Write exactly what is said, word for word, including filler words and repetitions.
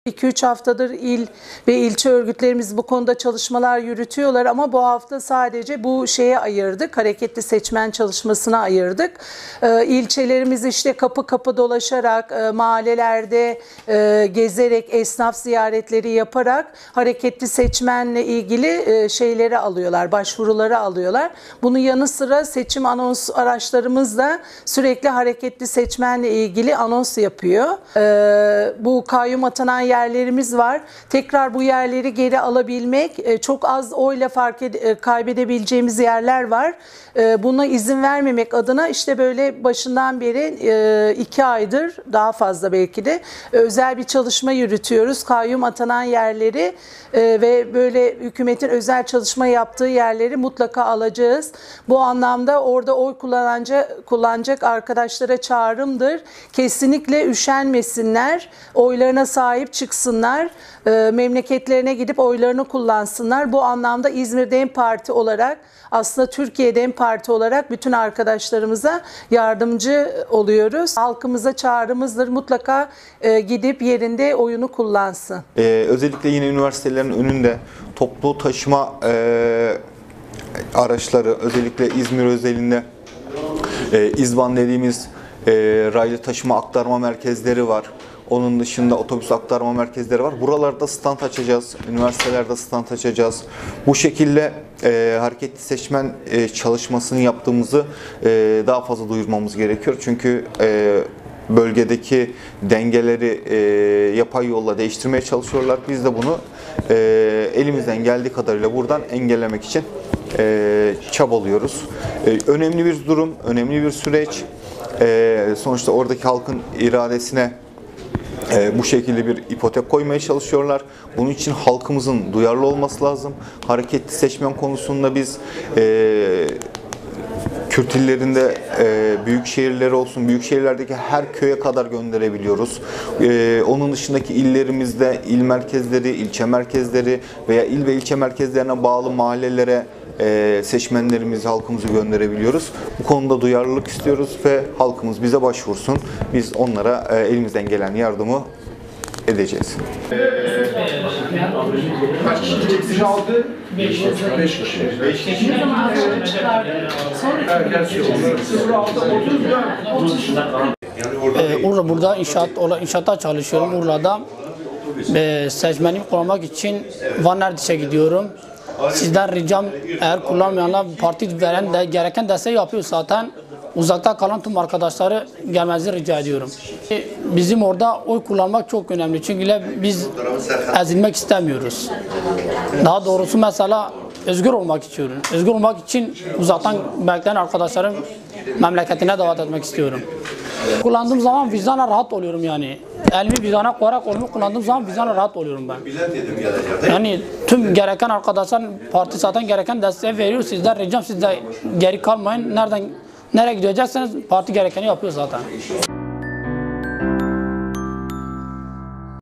iki üç haftadır il ve ilçe örgütlerimiz bu konuda çalışmalar yürütüyorlar ama bu hafta sadece bu şeye ayırdık, hareketli seçmen çalışmasına ayırdık. Ee, ilçelerimiz işte kapı kapı dolaşarak, e, mahallelerde e, gezerek, esnaf ziyaretleri yaparak hareketli seçmenle ilgili e, şeyleri alıyorlar, başvuruları alıyorlar. Bunun yanı sıra seçim anons araçlarımız da sürekli hareketli seçmenle ilgili anons yapıyor. Ee, bu kayyum atanan yer yerlerimiz var. Tekrar bu yerleri geri alabilmek, çok az oyla fark ed- kaybedebileceğimiz yerler var. Buna izin vermemek adına işte böyle başından beri iki aydır, daha fazla belki de özel bir çalışma yürütüyoruz. Kayyum atanan yerleri ve böyle hükümetin özel çalışma yaptığı yerleri mutlaka alacağız. Bu anlamda orada oy kullanacak, kullanacak arkadaşlara çağrımdır. Kesinlikle üşenmesinler, oylarına sahip çıksınlar, memleketlerine gidip oylarını kullansınlar. Bu anlamda İzmir DEM Parti olarak, aslında Türkiye DEM Parti olarak bütün arkadaşlarımıza yardımcı oluyoruz. Halkımıza çağrımızdır, mutlaka gidip yerinde oyunu kullansın. Ee, özellikle yine üniversitelerin önünde toplu taşıma e, araçları, özellikle İzmir özelinde e, İzban dediğimiz e, raylı taşıma aktarma merkezleri var. Onun dışında otobüs aktarma merkezleri var. Buralarda stand açacağız. Üniversitelerde stand açacağız. Bu şekilde e, hareketli seçmen e, çalışmasını yaptığımızı e, daha fazla duyurmamız gerekiyor. Çünkü e, bölgedeki dengeleri e, yapay yolla değiştirmeye çalışıyorlar. Biz de bunu e, elimizden geldiği kadarıyla buradan engellemek için e, çabalıyoruz. E, önemli bir durum, önemli bir süreç. E, sonuçta oradaki halkın iradesine Ee, bu şekilde bir ipotek koymaya çalışıyorlar. Bunun için halkımızın duyarlı olması lazım. Hareketli seçmen konusunda biz e, Kürt illerinde e, büyük şehirleri olsun, büyük şehirlerdeki her köye kadar gönderebiliyoruz. E, onun dışındaki illerimizde il merkezleri, ilçe merkezleri veya il ve ilçe merkezlerine bağlı mahallelere e, seçmenlerimizi, halkımızı gönderebiliyoruz. Bu konuda duyarlılık istiyoruz ve halkımız bize başvursun. Biz onlara e, elimizden gelen yardımı edeceğiz. Kaç kişi gidecek? aldı? beş kişi. beş kişi. beş kişi. Ne zaman akşama çıkardık? Ee, Urla burada inşaat, inşaatta çalışıyorum. Urla'da e, seçmenimi kullanmak için Van Erdiş'e gidiyorum. Sizden ricam, eğer kullanmayanlar parti veren de gereken desteği yapıyor zaten. Uzakta kalan tüm arkadaşları gelmenizi rica ediyorum. Bizim orada oy kullanmak çok önemli. Çünkü biz ezilmek istemiyoruz. Daha doğrusu mesela özgür olmak istiyorum. Özgür olmak için uzaktan bekleyen arkadaşlarım memleketine davet etmek istiyorum. Kullandığım zaman vicdanla rahat oluyorum yani. Elimi vicdana koyarak onu kullandığım zaman vicdanla rahat oluyorum ben. Yani tüm gereken arkadaşlar parti zaten gereken desteği veriyor. Sizden ricam, siz de geri kalmayın. Nereden nereye gidecekseniz parti gerekeni yapıyor zaten.